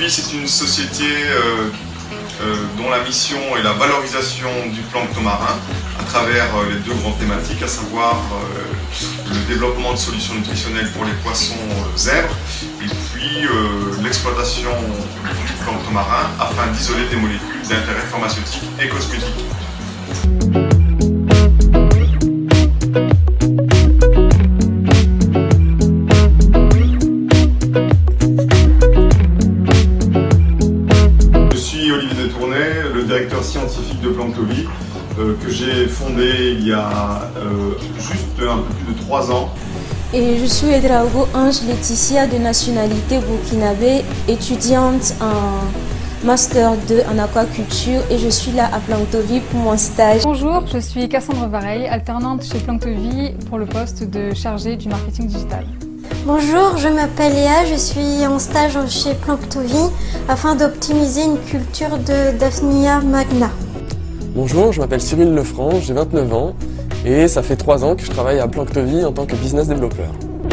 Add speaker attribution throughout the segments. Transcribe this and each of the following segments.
Speaker 1: Planctovie, c'est une société dont la mission est la valorisation du plancton marin à travers les deux grandes thématiques, à savoir le développement de solutions nutritionnelles pour les poissons zèbres et puis l'exploitation du plancton marin afin d'isoler des molécules d'intérêt pharmaceutique et cosmétique. Le directeur scientifique de Planctovie, que j'ai fondé il y a juste un peu plus de 3 ans.
Speaker 2: Et je suis Edraogo Ange Laetitia, de nationalité burkinabé, étudiante en Master 2 en aquaculture, et je suis là à Planctovie pour mon stage.
Speaker 3: Bonjour, je suis Cassandre Vareille, alternante chez Planctovie pour le poste de chargée du marketing digital.
Speaker 4: Bonjour, je m'appelle Léa, je suis en stage chez Planctovie afin d'optimiser une culture de Daphnia magna.
Speaker 5: Bonjour, je m'appelle Cyril Lefranc, j'ai 29 ans et ça fait 3 ans que je travaille à Planctovie en tant que business développeur.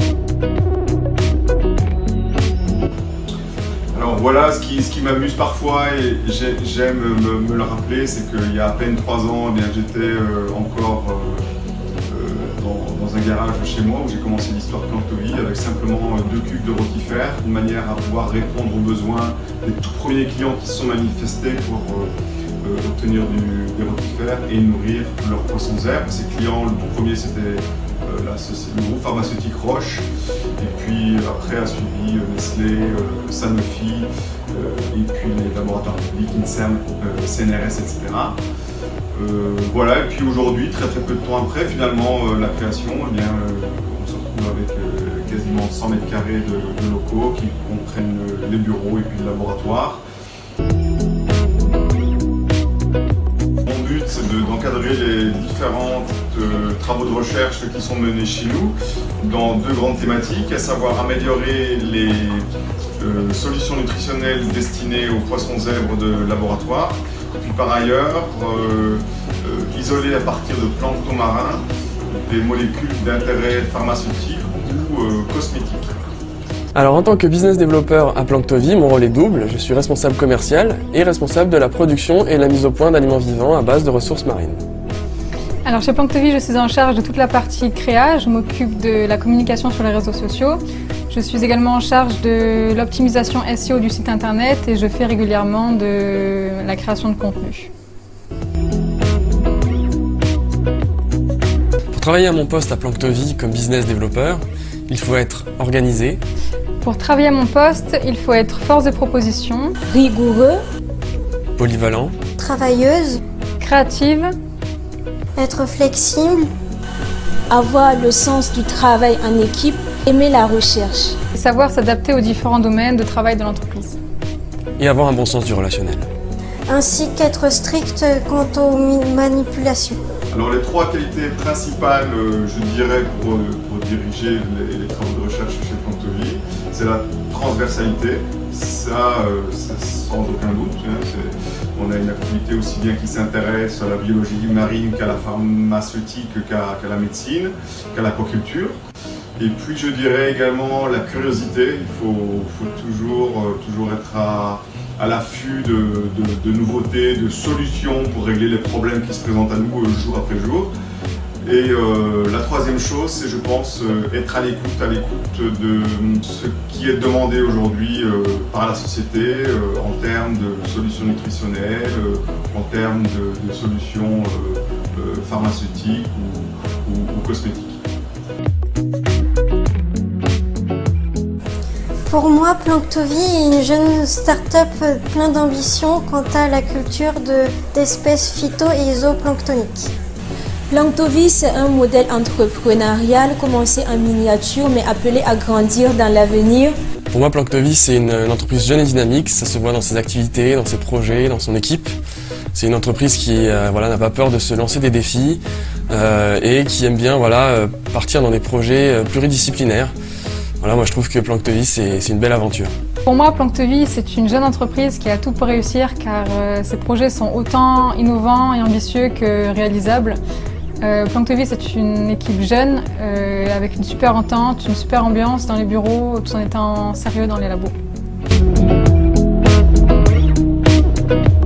Speaker 1: Alors voilà, ce qui m'amuse parfois et j'aime me le rappeler, c'est qu'il y a à peine 3 ans, j'étais encore dans un garage de chez moi où j'ai commencé l'histoire de Planctovie avec simplement 2 cubes de rotifères, de manière à pouvoir répondre aux besoins des tout premiers clients qui se sont manifestés pour obtenir des rotifères et nourrir leurs poissons zèbres. Ces clients, le tout premier c'était le groupe pharmaceutique Roche, et puis après a suivi Nestlé, Sanofi, et puis les laboratoires publics INSERM, CNRS, etc. Voilà, et puis aujourd'hui, très peu de temps après, finalement, la création, on se retrouve avec quasiment 100 mètres carrés de locaux qui comprennent les bureaux et puis le laboratoire. Mon but, c'est d'encadrer les différents travaux de recherche qui sont menés chez nous dans 2 grandes thématiques, à savoir améliorer les solutions nutritionnelles destinées aux poissons zèbres de laboratoire, puis par ailleurs isoler à partir de plancton marin des molécules d'intérêt pharmaceutique ou cosmétique.
Speaker 5: Alors en tant que business développeur à Planctovie, mon rôle est double. Je suis responsable commercial et responsable de la production et la mise au point d'aliments vivants à base de ressources marines.
Speaker 3: Alors chez Planctovie, je suis en charge de toute la partie créa, je m'occupe de la communication sur les réseaux sociaux. Je suis également en charge de l'optimisation SEO du site internet et je fais régulièrement de la création de contenu.
Speaker 5: Pour travailler à mon poste à Planctovie comme business développeur, il faut être organisé.
Speaker 3: Pour travailler à mon poste, il faut être force de proposition,
Speaker 2: Rigoureux,
Speaker 5: polyvalent,
Speaker 4: Travailleuse,
Speaker 3: créative,
Speaker 4: être flexible,
Speaker 2: avoir le sens du travail en équipe, aimer la recherche.
Speaker 3: et savoir s'adapter aux différents domaines de travail de l'entreprise.
Speaker 5: et avoir un bon sens du relationnel.
Speaker 4: ainsi qu'être strict quant aux manipulations.
Speaker 1: Alors les 3 qualités principales, je dirais, pour diriger les travaux de recherche chez Planctovie, c'est la transversalité, ça sans aucun doute. On a une activité aussi bien qui s'intéresse à la biologie marine qu'à la pharmaceutique, qu'à la médecine, qu'à l'aquaculture. Et puis je dirais également la curiosité, il faut toujours être à l'affût de nouveautés, de solutions pour régler les problèmes qui se présentent à nous jour après jour. Et la 3e chose, c'est, je pense, être à l'écoute de ce qui est demandé aujourd'hui par la société en termes de solutions nutritionnelles, en termes de solutions pharmaceutiques ou cosmétiques.
Speaker 4: Pour moi, Planctovie est une jeune start-up plein d'ambition quant à la culture d'espèces phyto- et zooplanctoniques.
Speaker 2: Planctovie, c'est un modèle entrepreneurial commencé en miniature mais appelé à grandir dans l'avenir.
Speaker 5: Pour moi, Planctovie, c'est une entreprise jeune et dynamique. Ça se voit dans ses activités, dans ses projets, dans son équipe. C'est une entreprise qui n'a pas peur de se lancer des défis et qui aime bien partir dans des projets pluridisciplinaires. Voilà, moi je trouve que Planctovie, c'est une belle aventure.
Speaker 3: Pour moi, Planctovie, c'est une jeune entreprise qui a tout pour réussir car ses projets sont autant innovants et ambitieux que réalisables. Planctovie, c'est une équipe jeune avec une super entente, une super ambiance dans les bureaux, tout en étant sérieux dans les labos.
Speaker 1: Merci.